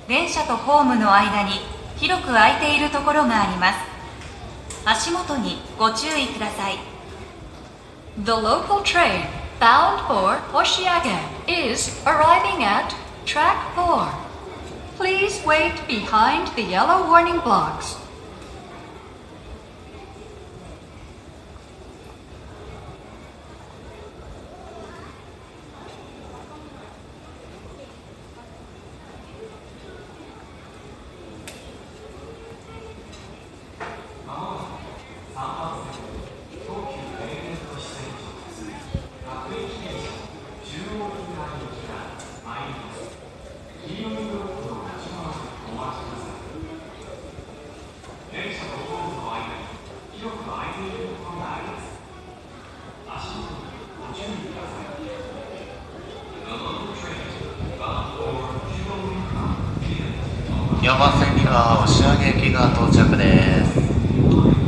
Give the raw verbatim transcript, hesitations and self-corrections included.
電車とホームの間に広く空いているところがあります。足元にご注意ください。 The local train bound for Oshiage is arriving at track four. Please wait behind the yellow warning blocks. よんばん線には押上行きが到着です。